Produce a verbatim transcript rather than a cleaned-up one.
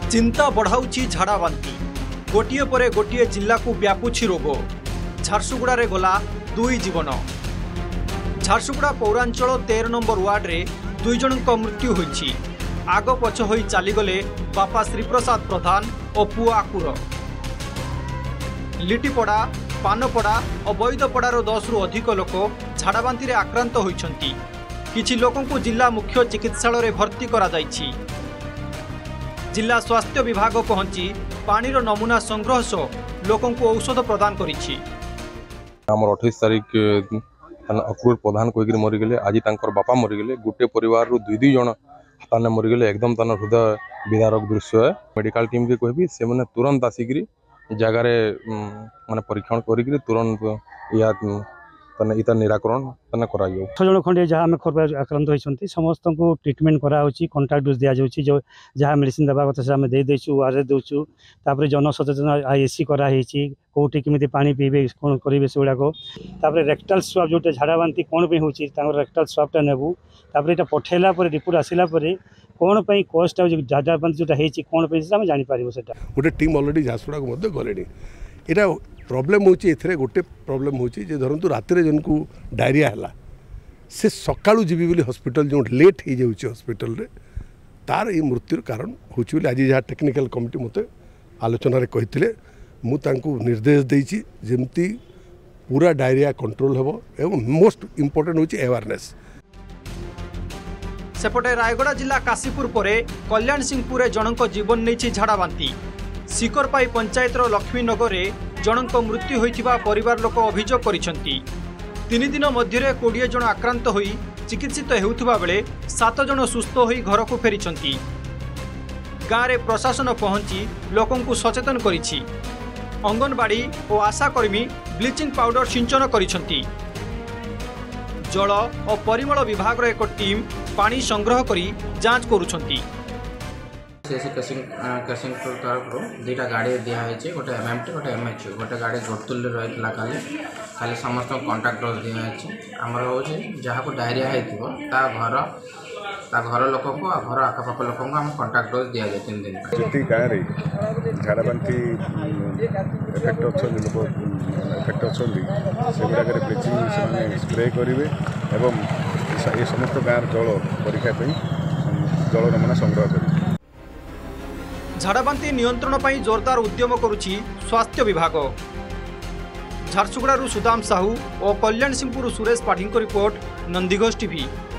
चिंता बढ़ाऊची झाड़ा बांती गोटे पर गोटे जिला को व्यापुछि रोग। झारसुगुड़ा रे गला दुई जीवन। झारसुगुड़ा पौरांचल तेरह नंबर वार्ड रे दुई जनक मृत्यु होईछि। आग पछ होई चालीगले बापा श्रीप्रसाद प्रधान और पुआ आकुर। लिटिपड़ा पानपड़ा और बैदपड़ार दस रु अधिक लोक झाड़ाबांती आक्रांत होइछंती। किछि लोकों को जिला मुख्य चिकित्सालय रे भर्ती करा जाइछि। जिला स्वास्थ्य विभाग पहुंची पानीर नमूना संग्रह सह लोकों को औषध प्रदान करिछि। हमर अट्ठाईस तारीख अक्रूर प्रधान कहीकि मरीगले। आज तांकर बापा मरीगले। गोटे परिवार रु दुई दुई जन ताने मरीगले। एकदम तान हृदय विदारक दृश्य है। मेडिकल टीम के कहबी से माने तुरंत आसिक जगार माने परीक्षण करिक तुरंत या इतार निराकरण करा छह जन खंडे जहाँ आम खबर आक्रांत होती समस्त को ट्रिटमेंट कराऊँच। कंटाक्ट डोज दि जाऊँगी जो जहाँ मेडिसिन देवा कथा से आम दे देचु आर देचु। तापर जन सचेतन आईएससी कराई कौटी केमी पानी पीबे कौन करेंगे से गुड़ाक। रेक्टाल स्वाब जो झाड़ा बांती कौन पे होता रेक्टाल स्वाबटा नेबू। तापर यहाँ पठेला रिपोर्ट आसला कौन पर कस्ट झाड़ा बांती जोटा होती कौन पे जापर से गोटे टीम अलरेडी झारसुगुड़ा को गले। यहाँ प्रॉब्लम होची एथरे गोटे प्रॉब्लम होची जे धरंतु रातिर जन को डायरिया हला से सकाळु जीवी बोली हॉस्पिटल जो लेट हो जाउची हॉस्पिटल रे तार ये मृत्युर कारण होची बोली आज जहाँ टेक्निकल कमिटी मते आलोचना रे कहिथिले मु तांको निर्देश देइची जेमती पूरा डायरिया कंट्रोल हेबो एवं मोस्ट इंपोर्टेंट होची अवेयरनेस। सेपटे रायगड़ा जिला काशीपुर परे कल्याण सिंहपुर जनक जीवन नहीं झाड़ाबांती। सिकरपाई पंचायतर लक्ष्मीनगर में जनक मृत्यु होइथिबा परिवार लोक अभियोग करिसेंती। तीन दिन मध्य कोड़े जन आक्रांत होई चिकित्सित हेउथिबा बेले सात जन सुस्थ होई घर को फेरिछंती। गाँव में प्रशासन पहुंची लोकों को सचेतन करिछि। अंगनवाड़ी और आशाकर्मी ब्लीचिंग पाउडर सिंचन करिछंती। जल और परिमल विभाग एक टीम पानी संग्रह करी जांच करुछंती। कैसिंग तरफ दुईटा गाड़ी दिखाई गोटे एम एम टी गोटे एम एच गोटे गाड़ी जोरतुल रही खाली खाली समस्त कंटाक्ट डोज दिखाई आमर हूँ जहाँ को डायरिया होता घर ता घर लोक को घर आखपाख लोक आम कंटाक्ट डोज दि जाए तीन दिन जी गाँव में झाड़ाबांती एफेक्ट अच्छा लोक एफेक्ट अच्छा से गुड़ाक ब्लीचिंग से स्प्रे करेंगे एवं ये समस्त गाँव जल परीक्षा जल नमूना संग्रह करेंगे। झाड़ाबांती नियंत्रण पर जोरदार उद्यम करुछि स्वास्थ्य विभाग। झारसुगुड़ा सुदाम साहू और कल्याण सिंहपुर सुरेश पाठी रिपोर्ट नंदीघोष टीवी।